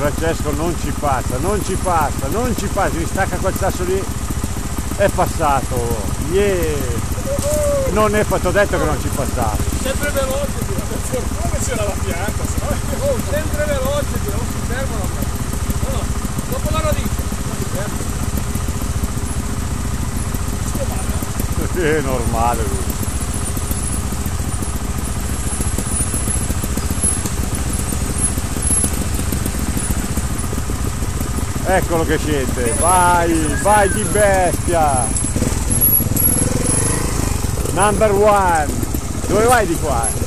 Francesco non ci passa, non ci passa, non ci passa, mi stacca quel sasso lì, è passato, yeah. Non è fatto, ho detto che non ci passava. Sempre veloce, per fortuna che c'era la pianta, sennò... Oh, sempre veloce, non si fermano. No, dopo la radice, non si fermano. Sto male, È normale lui. Eccolo che scende, vai, vai di bestia! Number one! Dove vai di qua?